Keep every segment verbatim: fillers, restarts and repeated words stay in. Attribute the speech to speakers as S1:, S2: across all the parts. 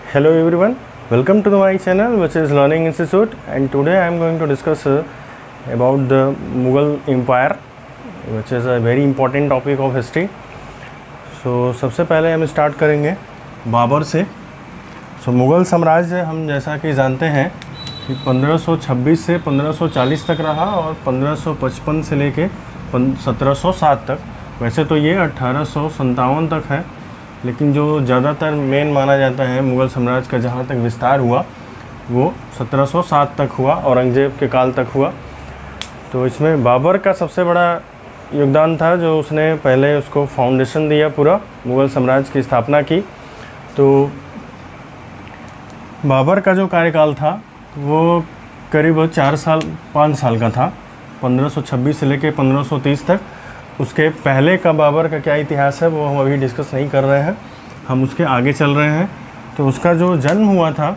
S1: Hello everyone, welcome to my channel which is Learning Institute, and today I am going to discuss uh, about the Mughal Empire, which is a very important topic of history. So सबसे पहले हम start करेंगे बाबर से. सो so, Mughal साम्राज्य हम जैसा कि जानते हैं कि पंद्रह सौ छब्बीस से पंद्रह सौ चालीस तक रहा और पंद्रह सौ पचपन से लेके सत्रह सौ सात तक. वैसे तो ये अट्ठारह सौ सत्तावन तक है, लेकिन जो ज़्यादातर मेन माना जाता है मुग़ल साम्राज्य का जहाँ तक विस्तार हुआ वो सत्रह सौ सात तक हुआ, औरंगज़ेब के काल तक हुआ. तो इसमें बाबर का सबसे बड़ा योगदान था, जो उसने पहले उसको फाउंडेशन दिया, पूरा मुग़ल साम्राज्य की स्थापना की. तो बाबर का जो कार्यकाल था वो करीब चार साल पाँच साल का था, पंद्रह सौ छब्बीस से लेकर पंद्रह सौ तीस तक. उसके पहले का बाबर का क्या इतिहास है वो हम अभी डिस्कस नहीं कर रहे हैं, हम उसके आगे चल रहे हैं. तो उसका जो जन्म हुआ था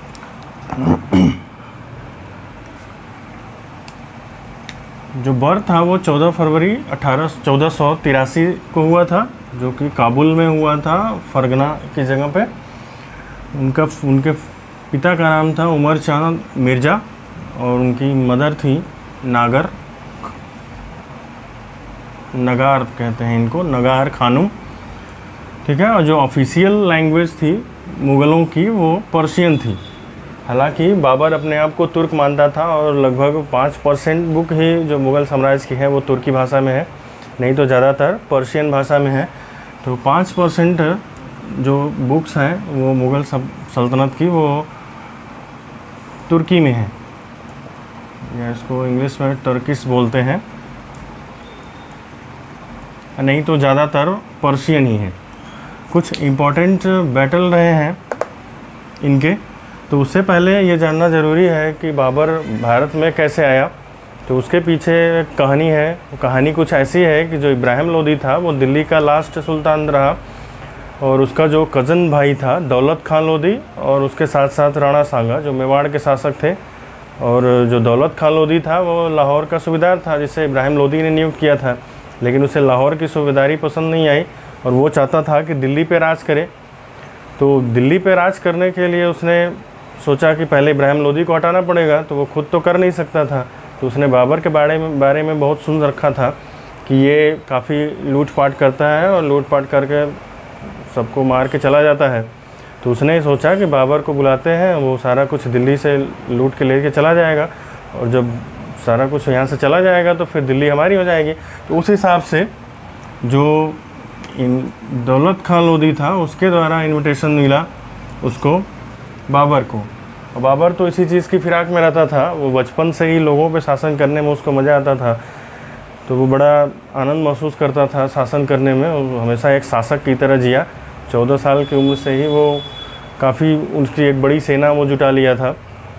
S1: जो बर्थ था वो चौदह फरवरी अठारह चौदह सौ तिरासी को हुआ था, जो कि काबुल में हुआ था, फरगना की जगह पे. उनका उनके पिता का नाम था उमर चांद मिर्ज़ा और उनकी मदर थी नागर नगार कहते हैं इनको, नगार खानूम. ठीक है. और जो ऑफिशियल लैंग्वेज थी मुग़लों की वो पर्शियन थी. हालांकि बाबर अपने आप को तुर्क मानता था और लगभग पाँच परसेंट बुक ही जो मुग़ल साम्राज्य की है वो तुर्की भाषा में है, नहीं तो ज़्यादातर पर्शियन भाषा में है. तो पाँच परसेंट जो बुक्स हैं वो मुग़ल सल्तनत की वो तुर्की में है, या इसको इंग्लिश में टर्किश बोलते हैं, नहीं तो ज़्यादातर पर्शियन ही है. कुछ इम्पोर्टेंट बैटल रहे हैं इनके. तो उससे पहले ये जानना ज़रूरी है कि बाबर भारत में कैसे आया. तो उसके पीछे कहानी है. वो कहानी कुछ ऐसी है कि जो इब्राहिम लोदी था वो दिल्ली का लास्ट सुल्तान रहा, और उसका जो कज़न भाई था दौलत खान लोदी, और उसके साथ साथ राणा सांगा जो मेवाड़ के शासक थे. और जो दौलत खान लोदी था वो लाहौर का सूबेदार था, जिसे इब्राहिम लोदी ने नियुक्त किया था. लेकिन उसे लाहौर की सूबेदारी पसंद नहीं आई और वो चाहता था कि दिल्ली पे राज करे. तो दिल्ली पे राज करने के लिए उसने सोचा कि पहले इब्राहिम लोदी को हटाना पड़ेगा, तो वो खुद तो कर नहीं सकता था. तो उसने बाबर के बारे में बारे में बहुत सुन रखा था कि ये काफ़ी लूटपाट करता है और लूटपाट करके सबको मार के चला जाता है. तो उसने सोचा कि बाबर को बुलाते हैं, वो सारा कुछ दिल्ली से लूट के लेके चला जाएगा, और जब सारा कुछ यहाँ से चला जाएगा तो फिर दिल्ली हमारी हो जाएगी. तो उस हिसाब से जो इन दौलत खान लोदी था उसके द्वारा इनविटेशन मिला उसको बाबर को. और बाबर तो इसी चीज़ की फिराक में रहता था. वो बचपन से ही लोगों पे शासन करने में उसको मज़ा आता था, तो वो बड़ा आनंद महसूस करता था शासन करने में. वो हमेशा एक शासक की तरह जिया. चौदह साल की उम्र से ही वो काफ़ी उसकी एक बड़ी सेना वो जुटा लिया था.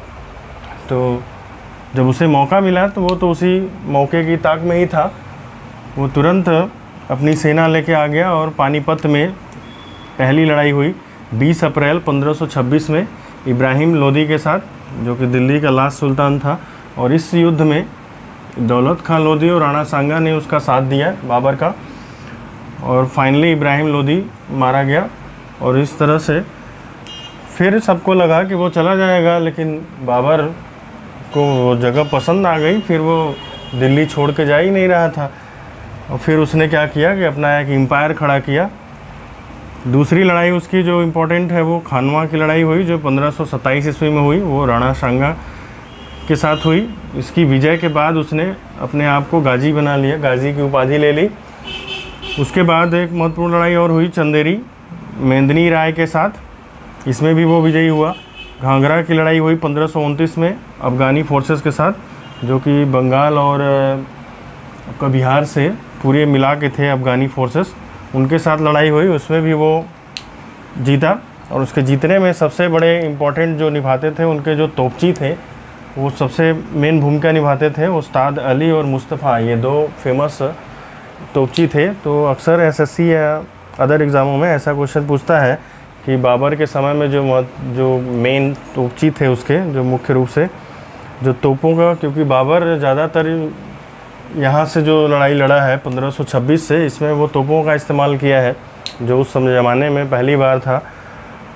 S1: तो जब उसे मौका मिला तो वो तो उसी मौके की ताक में ही था. वो तुरंत अपनी सेना लेके आ गया और पानीपत में पहली लड़ाई हुई बीस अप्रैल पंद्रह सौ छब्बीस में इब्राहिम लोदी के साथ, जो कि दिल्ली का लास्ट सुल्तान था. और इस युद्ध में दौलत खान लोदी और राणा सांगा ने उसका साथ दिया बाबर का, और फाइनली इब्राहिम लोदी मारा गया. और इस तरह से फिर सबको लगा कि वो चला जाएगा, लेकिन बाबर को वो जगह पसंद आ गई. फिर वो दिल्ली छोड़ के जा ही नहीं रहा था. और फिर उसने क्या किया कि अपना एक एम्पायर खड़ा किया. दूसरी लड़ाई उसकी जो इम्पोर्टेंट है वो खानवा की लड़ाई हुई, जो पंद्रह सौ सत्ताईस ईस्वी में हुई. वो राणा सांगा के साथ हुई. इसकी विजय के बाद उसने अपने आप को गाजी बना लिया, गाजी की उपाधि ले ली. उसके बाद एक महत्वपूर्ण लड़ाई और हुई चंदेरी मेंदनी राय के साथ. इसमें भी वो विजयी हुआ. घाघरा की लड़ाई हुई पंद्रह सौ उनतीस में अफ़गानी फोर्सेस के साथ, जो कि बंगाल और आपका बिहार से पूरे मिला के थे अफ़गानी फोर्सेस. उनके साथ लड़ाई हुई, उसमें भी वो जीता. और उसके जीतने में सबसे बड़े इम्पोर्टेंट जो निभाते थे उनके जो तोपची थे वो सबसे मेन भूमिका निभाते थे. उस्ताद अली और मुस्तफ़ा, ये दो फेमस तोपची थे. तो अक्सर एसएससी या अदर एग्ज़ामों में ऐसा क्वेश्चन पूछता है कि बाबर के समय में जो जो मेन तोपची थे उसके जो मुख्य रूप से जो तोपों का, क्योंकि बाबर ज़्यादातर यहाँ से जो लड़ाई लड़ा है पंद्रह सौ छब्बीस से, इसमें वो तोपों का इस्तेमाल किया है, जो उस समय ज़माने में पहली बार था.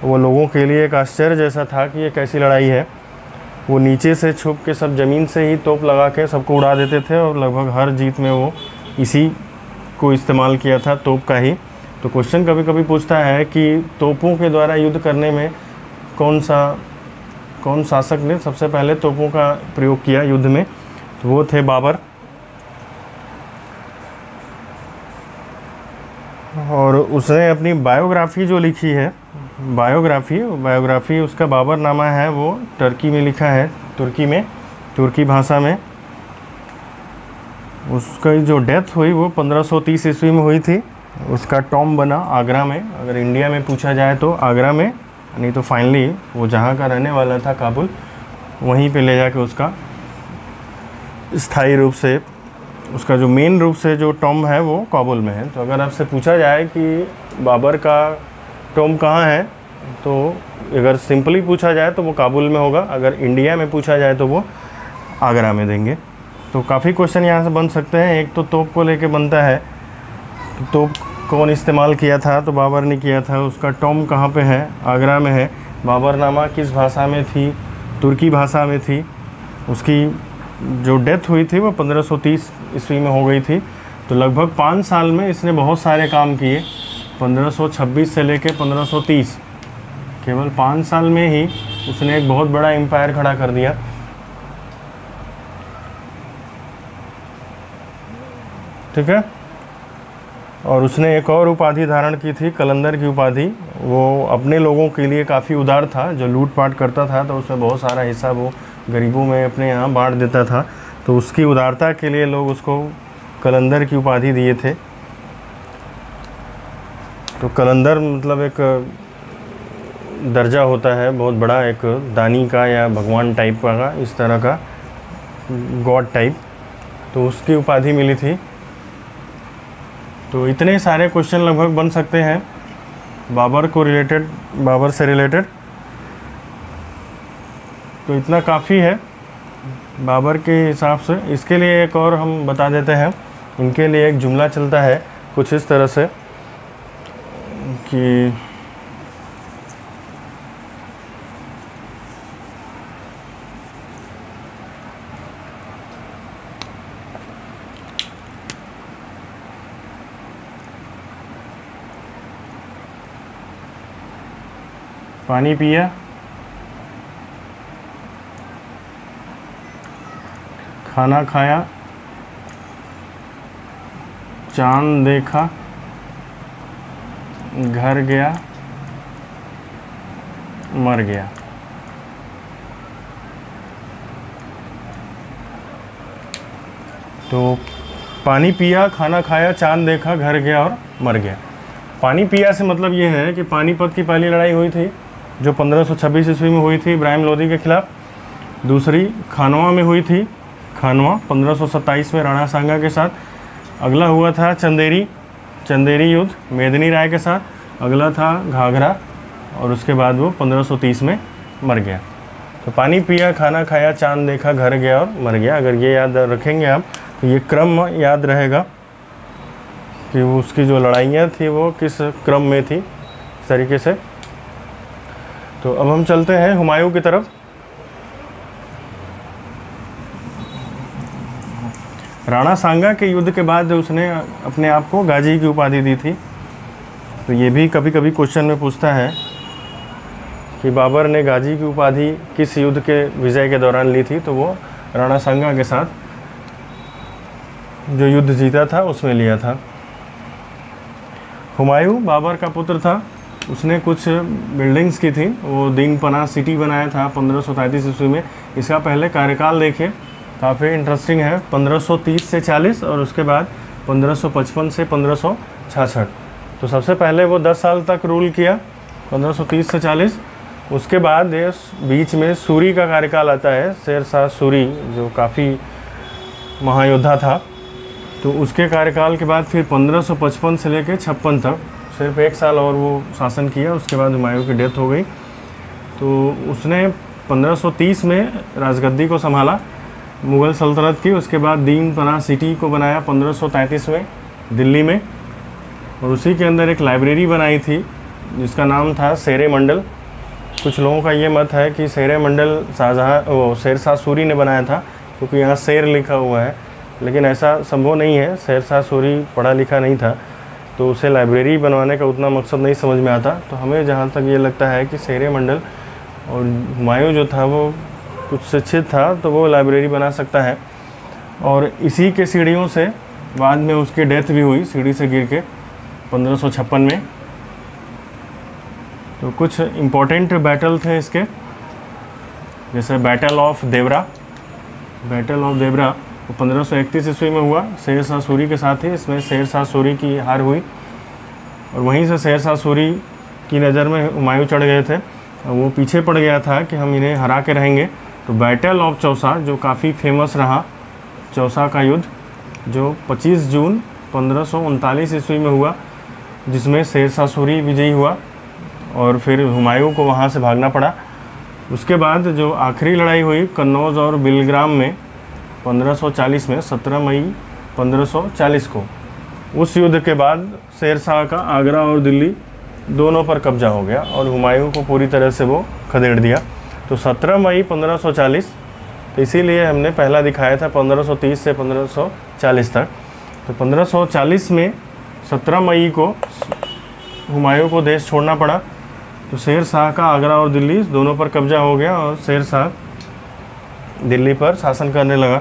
S1: वो लोगों के लिए एक आश्चर्य जैसा था कि ये कैसी लड़ाई है। वो नीचे से छुप के सब ज़मीन से ही तोप लगा के सबको उड़ा देते थे और लगभग हर जीत में वो इसी को इस्तेमाल किया था, तोप का ही। तो क्वेश्चन कभी कभी पूछता है कि तोपों के द्वारा युद्ध करने में कौन सा कौन शासक ने सबसे पहले तोपों का प्रयोग किया युद्ध में, तो वो थे बाबर। और उसने अपनी बायोग्राफी जो लिखी है, बायोग्राफी बायोग्राफी उसका बाबरनामा है, वो टर्की में लिखा है, तुर्की में, तुर्की भाषा में। उसका जो डेथ हुई वो पंद्रह सौ तीस ईस्वी में हुई थी। उसका टॉम बना आगरा में। अगर इंडिया में पूछा जाए तो आगरा में, नहीं तो फाइनली वो जहाँ का रहने वाला था काबुल, वहीं पे ले जाके उसका स्थायी रूप से, उसका जो मेन रूप से जो टॉम है वो काबुल में है। तो अगर आपसे पूछा जाए कि बाबर का टॉम कहाँ है, तो अगर सिंपली पूछा जाए तो वो काबुल में होगा। अगर इंडिया में पूछा जाए तो वो आगरा में देंगे। तो काफ़ी क्वेश्चन यहाँ से बन सकते हैं। एक तो तोप को लेके बनता है, तो तोप कौन इस्तेमाल किया था, तो बाबर ने किया था। उसका टॉम कहाँ पे है, आगरा में है। बाबरनामा किस भाषा में थी, तुर्की भाषा में थी। उसकी जो डेथ हुई थी वो पंद्रह सौ तीस ईस्वी में हो गई थी। तो लगभग पाँच साल में इसने बहुत सारे काम किए, पंद्रह सौ छब्बीस से लेके पंद्रह सौ तीस, केवल पाँच साल में ही उसने एक बहुत बड़ा एम्पायर खड़ा कर दिया। ठीक है। और उसने एक और उपाधि धारण की थी, कलंदर की उपाधि। वो अपने लोगों के लिए काफ़ी उदार था। जो लूटपाट करता था तो उसमें बहुत सारा हिस्सा वो गरीबों में अपने यहाँ बांट देता था। तो उसकी उदारता के लिए लोग उसको कलंदर की उपाधि दिए थे। तो कलंदर मतलब एक दर्जा होता है बहुत बड़ा, एक दानी का या भगवान टाइप का, इस तरह का गॉड टाइप। तो उसकी उपाधि मिली थी। तो इतने सारे क्वेश्चन लगभग बन सकते हैं बाबर को रिलेटेड, बाबर से रिलेटेड। तो इतना काफ़ी है बाबर के हिसाब से। इसके लिए एक और हम बता देते हैं। इनके लिए एक जुमला चलता है कुछ इस तरह से कि पानी पिया, खाना खाया, चांद देखा, घर गया, मर गया। तो पानी पिया, खाना खाया, चांद देखा, घर गया और मर गया। पानी पिया से मतलब ये है कि पानीपत की पहली लड़ाई हुई थी जो पंद्रह सौ छब्बीस ईस्वी में हुई थी इब्राहिम लोदी के खिलाफ। दूसरी खानवा में हुई थी, खानवा पंद्रह सौ सत्ताईस में राणा सांगा के साथ। अगला हुआ था चंदेरी, चंदेरी युद्ध मेदिनी राय के साथ। अगला था घाघरा और उसके बाद वो पंद्रह सौ तीस में मर गया। तो पानी पिया, खाना खाया, चांद देखा, घर गया और मर गया। अगर ये याद रखेंगे आप तो ये क्रम याद रहेगा कि उसकी जो लड़ाइयाँ थी वो किस क्रम में थी, इस तरीके से। तो अब हम चलते हैं हुमायूं की तरफ। राणा सांगा के युद्ध के बाद उसने अपने आप को गाजी की उपाधि दी थी। तो ये भी कभी कभी क्वेश्चन में पूछता है कि बाबर ने गाजी की उपाधि किस युद्ध के विजय के दौरान ली थी, तो वो राणा सांगा के साथ जो युद्ध जीता था उसमें लिया था। हुमायूं बाबर का पुत्र था। उसने कुछ बिल्डिंग्स की थी, वो दीन पनाह सिटी बनाया था पंद्रह सौ तैंतीस ईस्वी में। इसका पहले कार्यकाल देखिए, काफ़ी इंटरेस्टिंग है, पंद्रह सौ तीस से चालीस और उसके बाद पंद्रह सौ पचपन से पंद्रह सौ छियासठ। तो सबसे पहले वो दस साल तक रूल किया, पंद्रह सौ तीस से चालीस। उसके बाद बीच में सूरी का कार्यकाल आता है, शेर शाह सूरी, जो काफ़ी महायोद्धा था। तो उसके कार्यकाल के बाद फिर पंद्रह सौ पचपन से लेकर छप्पन तक सिर्फ एक साल और वो शासन किया। उसके बाद हुमायूं की डेथ हो गई। तो उसने पंद्रह सौ तीस में राजगद्दी को संभाला मुग़ल सल्तनत की। उसके बाद दीन पनाह सिटी को बनाया पंद्रह सौ तैंतीस में दिल्ली में, और उसी के अंदर एक लाइब्रेरी बनाई थी जिसका नाम था शेरे मंडल। कुछ लोगों का ये मत है कि शेरे मंडल शाहजहाँ वो शेरशाह सूरी ने बनाया था, क्योंकि यहाँ शेर लिखा हुआ है, लेकिन ऐसा संभव नहीं है। शेरशाह सूरी पढ़ा लिखा नहीं था, तो उसे लाइब्रेरी बनवाने का उतना मकसद नहीं समझ में आता। तो हमें जहाँ तक ये लगता है कि शेरे मंडल और हुमायूं जो था वो कुछ शिक्षित था, तो वो लाइब्रेरी बना सकता है। और इसी के सीढ़ियों से बाद में उसकी डेथ भी हुई, सीढ़ी से गिर के पंद्रह सौ छप्पन में। तो कुछ इम्पोर्टेंट बैटल थे इसके, जैसे battle of Devra. Battle of Devra वो पंद्रह सौ इकतीस ईस्वी में हुआ, शेरशाह सूरी के साथ ही। इसमें शेरशाह सूरी की हार हुई और वहीं से शेरशाह सूरी की नज़र में हुमायूं चढ़ गए थे और वो पीछे पड़ गया था कि हम इन्हें हरा के रहेंगे। तो बैटल ऑफ चौसा जो काफ़ी फेमस रहा, चौसा का युद्ध, जो पच्चीस जून पंद्रह सौ उनतालीस ईस्वी में हुआ, जिसमें शेरशाह सूरी विजयी हुआ और फिर हुमायूं को वहाँ से भागना पड़ा। उसके बाद जो आखिरी लड़ाई हुई कन्नौज और बिलग्राम में पंद्रह सौ चालीस में, सत्रह मई पंद्रह सौ चालीस को, उस युद्ध के बाद शेरशाह का आगरा और दिल्ली दोनों पर कब्जा हो गया और हुमायूं को पूरी तरह से वो खदेड़ दिया। तो सत्रह मई पंद्रह सौ चालीस, तो इसीलिए हमने पहला दिखाया था पंद्रह सौ तीस से पंद्रह सौ चालीस तक। तो पंद्रह सौ चालीस में सत्रह मई को हुमायूं को देश छोड़ना पड़ा। तो शेर शाह का आगरा और दिल्ली दोनों पर कब्जा हो गया और शेर शाह दिल्ली पर शासन करने लगा।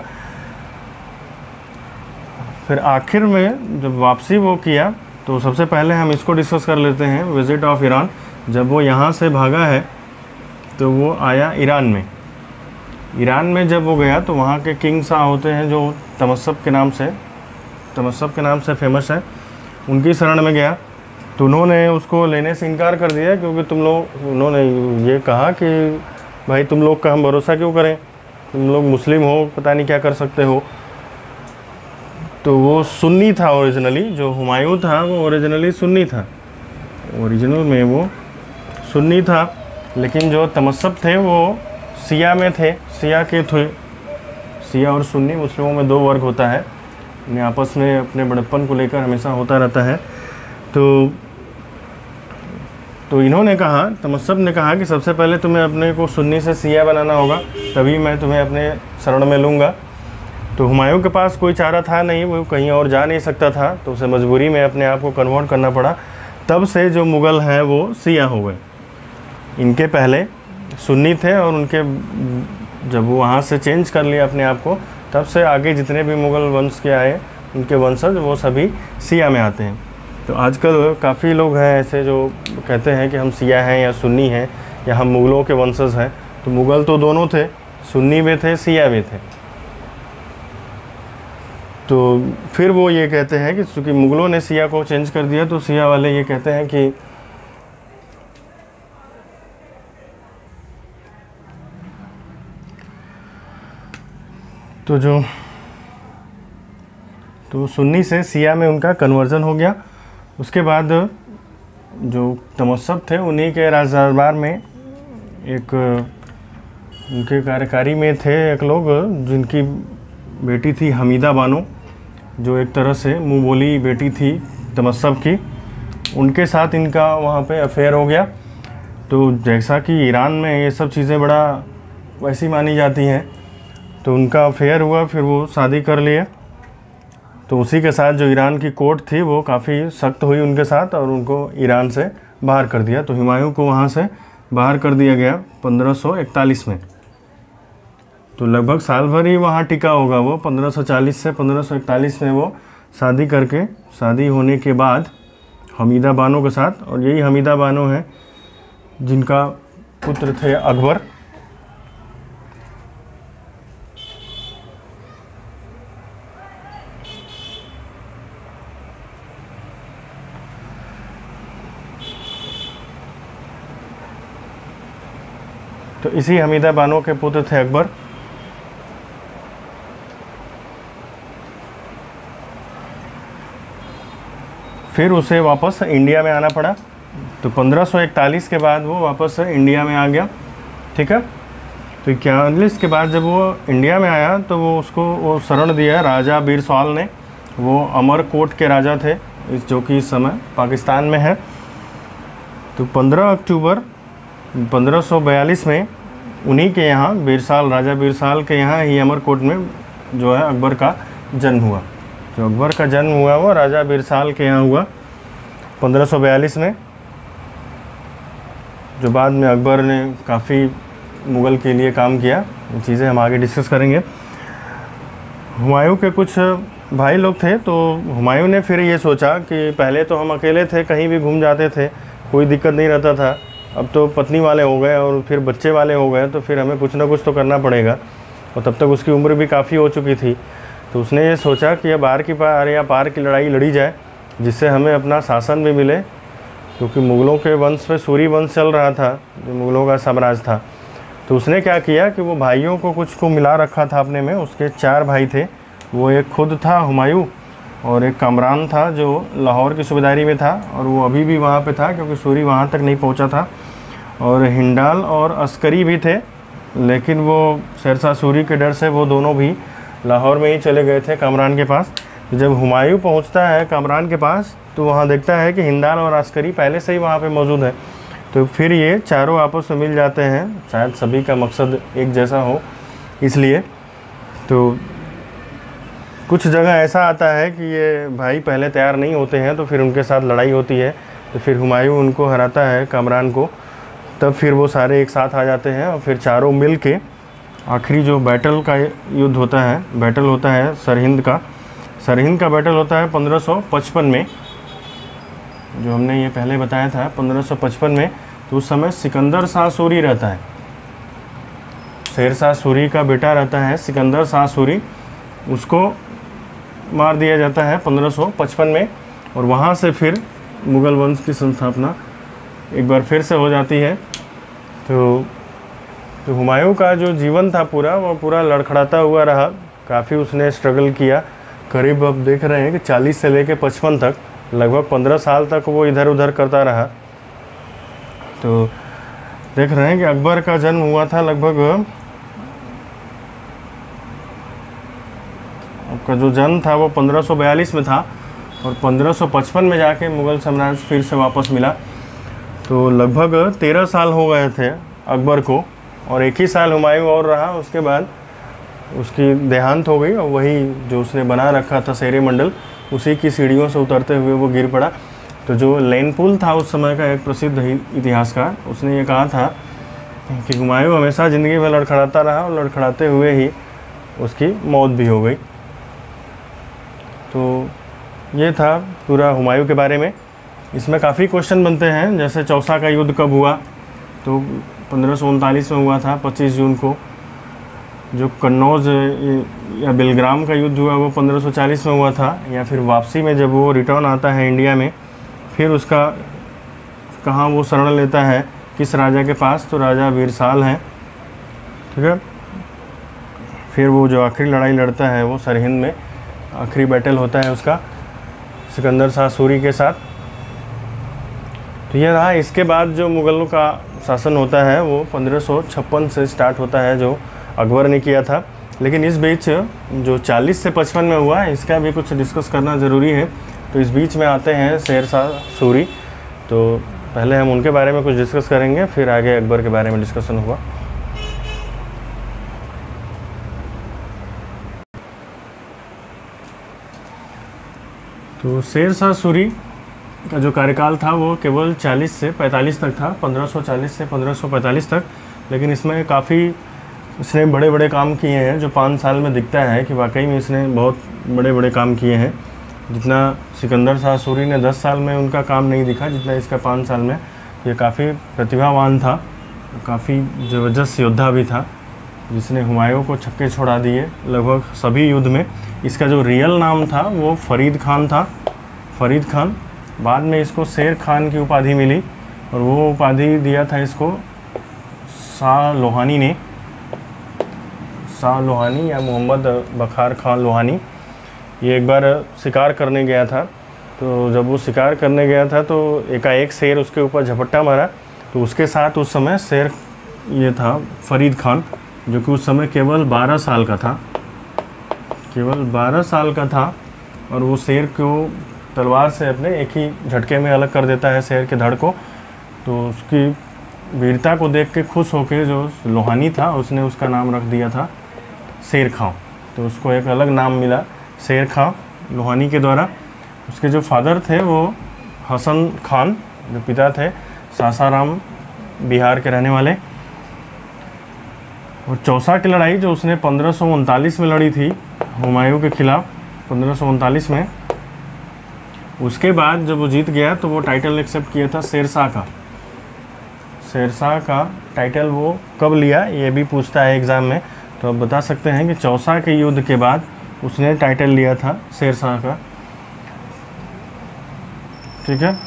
S1: फिर आखिर में जब वापसी वो किया, तो सबसे पहले हम इसको डिस्कस कर लेते हैं, विज़िट ऑफ ईरान। जब वो यहाँ से भागा है तो वो आया ईरान में। ईरान में जब वो गया तो वहाँ के किंग शाह होते हैं जो तमस्सब के नाम से तमस्सब के नाम से फेमस है, उनकी शरण में गया। तो उन्होंने उसको लेने से इनकार कर दिया, क्योंकि तुम लोग उन्होंने ये कहा कि भाई तुम लोग का हम भरोसा क्यों करें, तुम लोग मुस्लिम हो, पता नहीं क्या कर सकते हो। तो वो सुन्नी था ओरिजिनली, जो हुमायूं था वो ओरिजिनली सुन्नी था, ओरिजिनल में वो सुन्नी था। लेकिन जो तमस्सब थे वो शिया में थे, शिया के थे। शिया और सुन्नी मुस्लिमों में दो वर्ग होता है, इन्हें आपस में अपने बड़प्पन को लेकर हमेशा होता रहता है। तो तो इन्होंने कहा, तमस्सब ने कहा कि सबसे पहले तुम्हें अपने को सुन्नी से शिया बनाना होगा, तभी मैं तुम्हें अपने शरण में लूँगा। तो हुमायूं के पास कोई चारा था नहीं, वो कहीं और जा नहीं सकता था, तो उसे मजबूरी में अपने आप को कन्वर्ट करना पड़ा। तब से जो मुग़ल हैं वो शिया हो गए। इनके पहले सुन्नी थे और उनके जब वो वहाँ से चेंज कर लिया अपने आप को, तब से आगे जितने भी मुग़ल वंश के आए, उनके वंशज वो सभी शिया में आते हैं। तो आजकल काफ़ी लोग हैं ऐसे जो कहते हैं कि हम शिया हैं या सुन्नी हैं या हम मुग़लों के वंशज हैं। तो मुग़ल तो दोनों थे, सुन्नी भी थे, शिया भी थे। तो फिर वो ये कहते हैं कि चूँकि मुग़लों ने शिया को चेंज कर दिया, तो शिया वाले ये कहते हैं कि तो जो तो सुन्नी से शिया में उनका कन्वर्जन हो गया। उसके बाद जो तमस्सब थे उन्हीं के राज दरबार में एक उनके कार्यकारी में थे एक लोग जिनकी बेटी थी हमीदा बानो, जो एक तरह से मुँह बोली बेटी थी तमस्सब की। उनके साथ इनका वहाँ पे अफेयर हो गया। तो जैसा कि ईरान में ये सब चीज़ें बड़ा वैसी मानी जाती हैं, तो उनका अफेयर हुआ, फिर वो शादी कर लिए। तो उसी के साथ जो ईरान की कोर्ट थी वो काफ़ी सख्त हुई उनके साथ और उनको ईरान से बाहर कर दिया। तो हुमायूं को वहाँ से बाहर कर दिया गया पंद्रह सौ इकतालीस में। तो लगभग साल भर ही वहाँ टिका होगा वो, पंद्रह सौ चालीस से पंद्रह सौ इकतालीस में वो शादी करके, शादी होने के बाद हमीदा बानो के साथ, और यही हमीदा बानो है जिनका पुत्र थे अकबर। तो इसी हमीदा बानो के पुत्र थे अकबर। फिर उसे वापस इंडिया में आना पड़ा। तो पंद्रह सौ इकतालीस के बाद वो वापस इंडिया में आ गया, ठीक है। तो इक्यालीस के बाद जब वो इंडिया में आया तो वो उसको वो शरण दिया राजा बीर सवाल ने। वो अमरकोट के राजा थे, इस जो कि इस समय पाकिस्तान में है। तो तो पंद्रह अक्टूबर पंद्रह सौ बयालीस में उन्हीं के यहाँ बीरसाल, राजा बीरसाल के यहाँ ही अमरकोट में जो है अकबर का जन्म हुआ। जो अकबर का जन्म हुआ वो राजा बीरसाल के यहाँ हुआ पंद्रह सौ बयालीस में, जो बाद में अकबर ने काफ़ी मुग़ल के लिए काम किया। ये चीज़ें हम आगे डिस्कस करेंगे। हुमायूं के कुछ भाई लोग थे, तो हुमायूं ने फिर ये सोचा कि पहले तो हम अकेले थे, कहीं भी घूम जाते थे, कोई दिक्कत नहीं रहता था। अब तो पत्नी वाले हो गए और फिर बच्चे वाले हो गए, तो फिर हमें कुछ ना कुछ तो करना पड़ेगा। और तब तक उसकी उम्र भी काफ़ी हो चुकी थी। तो उसने ये सोचा कि अब आर की पार या पार की लड़ाई लड़ी जाए, जिससे हमें अपना शासन भी मिले, क्योंकि मुग़लों के वंश में सूरी वंश चल रहा था, जो मुग़लों का साम्राज्य था। तो उसने क्या किया कि वो भाइयों को कुछ को मिला रखा था अपने में। उसके चार भाई थे, वो एक खुद था हुमायूं, और एक कामरान था जो लाहौर की सूबेदारी में था, और वो अभी भी वहाँ पे था क्योंकि सूरी वहाँ तक नहीं पहुँचा था। और हिंडाल और अस्करी भी थे, लेकिन वो शेरशाह सूरी के डर से वो दोनों भी लाहौर में ही चले गए थे कामरान के पास। जब हुमायूं पहुँचता है कामरान के पास, तो वहाँ देखता है कि हिंडाल और अस्करी पहले से ही वहाँ पे मौजूद है। तो फिर ये चारों आपस में मिल जाते हैं, शायद सभी का मकसद एक जैसा हो इसलिए। तो कुछ जगह ऐसा आता है कि ये भाई पहले तैयार नहीं होते हैं, तो फिर उनके साथ लड़ाई होती है, तो फिर हुमायूं उनको हराता है कामरान को। तब फिर वो सारे एक साथ आ जाते हैं और फिर चारों मिल के आखिरी जो बैटल का युद्ध होता है, बैटल होता है सरहिंद का। सरहिंद का बैटल होता है पंद्रह सौ पचपन में, जो हमने ये पहले बताया था पंद्रह सौ पचपन में। तो उस समय सिकंदर शाह सूरी रहता है, शेरशाह सूरी का बेटा रहता है सिकंदर शाह सूरी। उसको मार दिया जाता है पंद्रह सौ पचपन में, और वहाँ से फिर मुग़ल वंश की संस्थापना एक बार फिर से हो जाती है। तो तो हुमायूं का जो जीवन था पूरा, वो पूरा लड़खड़ाता हुआ रहा। काफ़ी उसने स्ट्रगल किया, करीब अब देख रहे हैं कि चालीस से लेकर पचपन तक, लगभग पंद्रह साल तक वो इधर उधर करता रहा। तो देख रहे हैं कि अकबर का जन्म हुआ था लगभग, आपका जो जन्म था वो पंद्रह सौ बयालीस में था, और पंद्रह सौ पचपन में जाके मुग़ल साम्राज्य फिर से वापस मिला। तो लगभग तेरह साल हो गए थे अकबर को, और एक ही साल हुमायूं और रहा। उसके बाद उसकी देहांत हो गई, और वही जो उसने बना रखा था शेरे मंडल, उसी की सीढ़ियों से उतरते हुए वो गिर पड़ा। तो जो लेनपुल था उस समय का एक प्रसिद्ध इतिहासकार, उसने ये कहा था कि हुमायूं हमेशा ज़िंदगी में लड़खड़ाता रहा, और लड़खड़ाते हुए ही उसकी मौत भी हो गई। तो ये था पूरा हुमायूं के बारे में। इसमें काफ़ी क्वेश्चन बनते हैं, जैसे चौसा का युद्ध कब हुआ, तो पंद्रह सौ उनतालीस में हुआ था पच्चीस जून को। जो कन्नौज या बेलग्राम का युद्ध हुआ वो पंद्रह सौ चालीस में हुआ था। या फिर वापसी में जब वो रिटर्न आता है इंडिया में, फिर उसका कहाँ वो शरण लेता है, किस राजा के पास, तो राजा बीरसाल हैं, ठीक है। फिर वो जो आखिरी लड़ाई लड़ता है वो सरहिंद में, आखिरी बैटल होता है उसका सिकंदर शाह सूरी के साथ। तो ये रहा। इसके बाद जो मुग़लों का शासन होता है वो पंद्रह सौ छप्पन से स्टार्ट होता है, जो अकबर ने किया था। लेकिन इस बीच जो चालीस से पचपन में हुआ, इसका भी कुछ डिस्कस करना ज़रूरी है। तो इस बीच में आते हैं शेरशाह सूरी। तो पहले हम उनके बारे में कुछ डिस्कस करेंगे, फिर आगे अकबर के बारे में डिस्कशन होगा। तो शेरशाह सूरी का जो कार्यकाल था वो केवल चालीस से पैंतालीस तक था, पंद्रह सौ चालीस से पंद्रह सौ पैंतालीस तक। लेकिन इसमें काफ़ी इसने बड़े बड़े काम किए हैं, जो पाँच साल में दिखता है कि वाकई में इसने बहुत बड़े बड़े काम किए हैं। जितना सिकंदर शाह सूरी ने दस साल में उनका काम नहीं दिखा, जितना इसका पाँच साल में। ये काफ़ी प्रतिभावान था, काफ़ी ज़बरदस्त योद्धा भी था, जिसने हुमायूं को छक्के छोड़ा दिए लगभग सभी युद्ध में। इसका जो रियल नाम था वो फरीद खान था, फरीद खान। बाद में इसको शेर खान की उपाधि मिली, और वो उपाधि दिया था इसको शाह लोहानी ने, शाह लोहानी या मोहम्मद बखार खान लोहानी। ये एक बार शिकार करने गया था, तो जब वो शिकार करने गया था तो एकाएक शेर उसके ऊपर झपट्टा मारा। तो उसके साथ उस समय शेर ये था फरीद खान, जो कि उस समय केवल बारह साल का था, केवल बारह साल का था। और वो शेर को तलवार से अपने एक ही झटके में अलग कर देता है, शेर के धड़ को। तो उसकी वीरता को देख के खुश होकर जो लोहानी था उसने उसका नाम रख दिया था शेर खां। तो उसको एक अलग नाम मिला शेर खां लोहानी के द्वारा। उसके जो फादर थे वो हसन खान, जो पिता थे सासाराम बिहार के रहने वाले। और चौसा की लड़ाई जो उसने पंद्रह सौ उनतालीस में लड़ी थी हुमायूं के खिलाफ, पंद्रह सौ उनतालीस में, उसके बाद जब वो जीत गया तो वो टाइटल एक्सेप्ट किया था शेरशाह का। शेरशाह का टाइटल वो कब लिया ये भी पूछता है एग्ज़ाम में, तो आप बता सकते हैं कि चौसा के युद्ध के बाद उसने टाइटल लिया था शेरशाह का। ठीक है।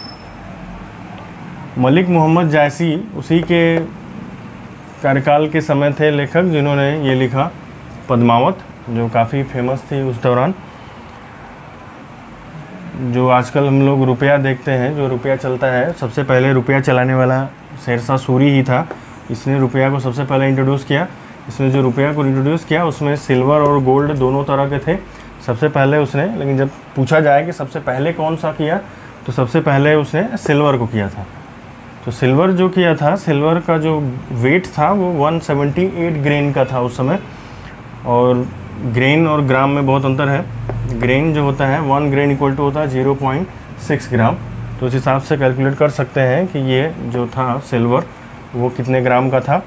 S1: मलिक मोहम्मद जायसी उसी के कार्यकाल के समय थे लेखक जिन्होंने ये लिखा पद्मावत, जो काफ़ी फेमस थी उस दौरान। जो आजकल हम लोग रुपया देखते हैं, जो रुपया चलता है, सबसे पहले रुपया चलाने वाला शेरशाह सूरी ही था। इसने रुपया को सबसे पहले इंट्रोड्यूस किया। इसने जो रुपया को इंट्रोड्यूस किया उसमें सिल्वर और गोल्ड दोनों तरह के थे सबसे पहले उसने। लेकिन जब पूछा जाए कि सबसे पहले कौन सा किया, तो सबसे पहले उसने सिल्वर को किया था। तो सिल्वर जो किया था, सिल्वर का जो वेट था वो एक सौ अठहत्तर ग्रेन का था उस समय। और ग्रेन और ग्राम में बहुत अंतर है। ग्रेन जो होता है वन ग्रेन इक्वल टू होता है ज़ीरो पॉइंट सिक्स ग्राम। तो उस हिसाब से कैलकुलेट कर सकते हैं कि ये जो था सिल्वर वो कितने ग्राम का था।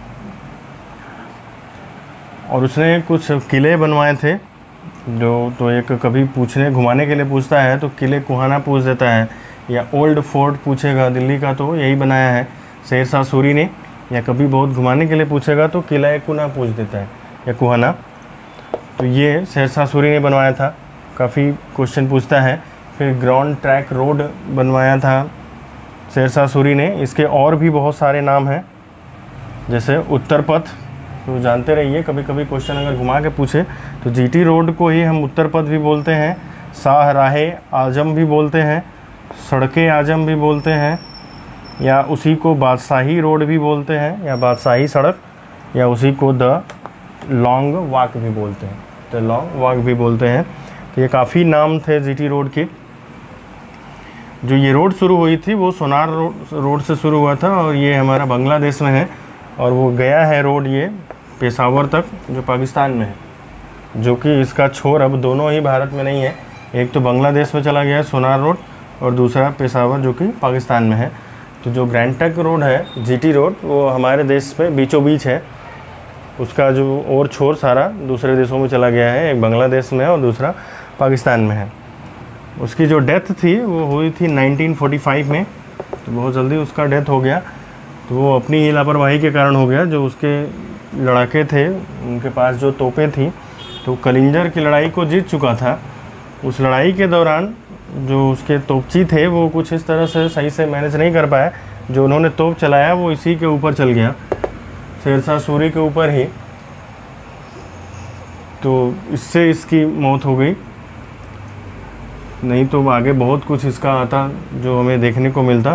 S1: और उसने कुछ किले बनवाए थे जो, तो एक कभी पूछने घुमाने के लिए पूछता है तो किले कुहाना पूछ देता है, या ओल्ड फोर्ट पूछेगा दिल्ली का तो यही बनाया है शेरशाह सूरी ने, या कभी बहुत घुमाने के लिए पूछेगा तो किला कुना पूछ देता है या कुहाना। तो ये शेरशाह सूरी ने बनवाया था। काफ़ी क्वेश्चन पूछता है। फिर ग्राउंड ट्रैक रोड बनवाया था शेरशाह सूरी ने। इसके और भी बहुत सारे नाम हैं, जैसे उत्तर पथ, तो जानते रहिए कभी कभी क्वेश्चन अगर घुमा के पूछे तो जीटी रोड को ही हम उत्तर पथ भी बोलते हैं, शाह राहे आजम भी बोलते हैं, सड़के आजम भी बोलते हैं, या उसी को बादशाही रोड भी बोलते हैं, या बादशाही सड़क, या उसी को द लॉन्ग वॉक भी बोलते हैं, द लॉन्ग वॉक भी बोलते हैं। तो ये काफ़ी नाम थे जीटी रोड के। जो ये रोड शुरू हुई थी वो सोनार रोड रोड से शुरू हुआ था, और ये हमारा बांग्लादेश में है, और वो गया है रोड ये पेशावर तक जो पाकिस्तान में है, जो कि इसका छोर अब दोनों ही भारत में नहीं है। एक तो बांग्लादेश में चला गया है सोनार रोड, और दूसरा पेशावर जो कि पाकिस्तान में है। तो जो ग्रैंड ट्रंक रोड है जीटी रोड वो हमारे देश में बीचों बीच है। उसका जो और छोर सारा दूसरे देशों में चला गया है, एक बांग्लादेश में है और दूसरा पाकिस्तान में है। उसकी जो डेथ थी वो हुई थी नाइनटीन फोर्टी फाइव में, तो बहुत जल्दी उसका डेथ हो गया। तो वो अपनी ही लापरवाही के कारण हो गया। जो उसके लड़ाके थे उनके पास जो तोपें थी, तो कलिंजर की लड़ाई को जीत चुका था। उस लड़ाई के दौरान जो उसके तोपची थे वो कुछ इस तरह से सही से मैनेज नहीं कर पाए। जो उन्होंने तोप चलाया वो इसी के ऊपर चल गया, शेरशाह सूरी के ऊपर ही। तो इससे इसकी मौत हो गई। नहीं तो आगे बहुत कुछ इसका आता जो हमें देखने को मिलता,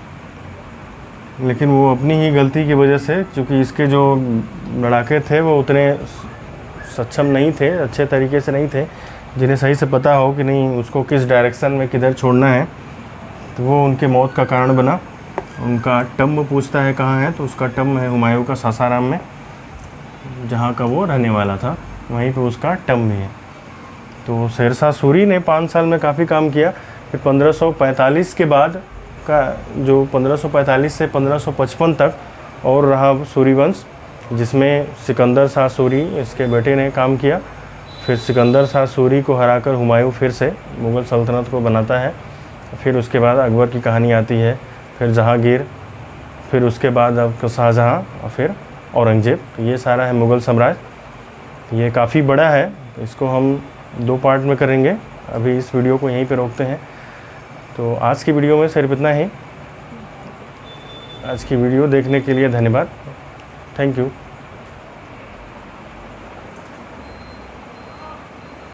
S1: लेकिन वो अपनी ही गलती की वजह से, क्योंकि इसके जो लड़ाके थे वो उतने सक्षम नहीं थे, अच्छे तरीके से नहीं थे, जिन्हें सही से पता हो कि नहीं उसको किस डायरेक्शन में किधर छोड़ना है, तो वो उनके मौत का कारण बना। उनका टम्ब पूछता है कहाँ है, तो उसका टम्ब है हुमायूं का सासाराम में, जहाँ का वो रहने वाला था, वहीं पे उसका टम्ब भी है। तो शेरशाह सूरी ने पाँच साल में काफ़ी काम किया। फिर पंद्रह सौ पैंतालीस के बाद का जो पंद्रह सौ पैंतालीस से पंद्रह सौ पचपन तक और रहा सूरी वंश, जिसमें सिकंदर शाह सूरी इसके बेटे ने काम किया। फिर सिकंदर शाह सूरी को हराकर हुमायूं फिर से मुग़ल सल्तनत को बनाता है। फिर उसके बाद अकबर की कहानी आती है, फिर जहांगीर, फिर उसके बाद आपका शाहजहाँ और फिर औरंगज़ेब। तो ये सारा है मुग़ल साम्राज्य। ये काफ़ी बड़ा है, इसको हम दो पार्ट में करेंगे। अभी इस वीडियो को यहीं पे रोकते हैं। तो आज की वीडियो में सिर्फ इतना ही। आज की वीडियो देखने के लिए धन्यवाद। Thank you.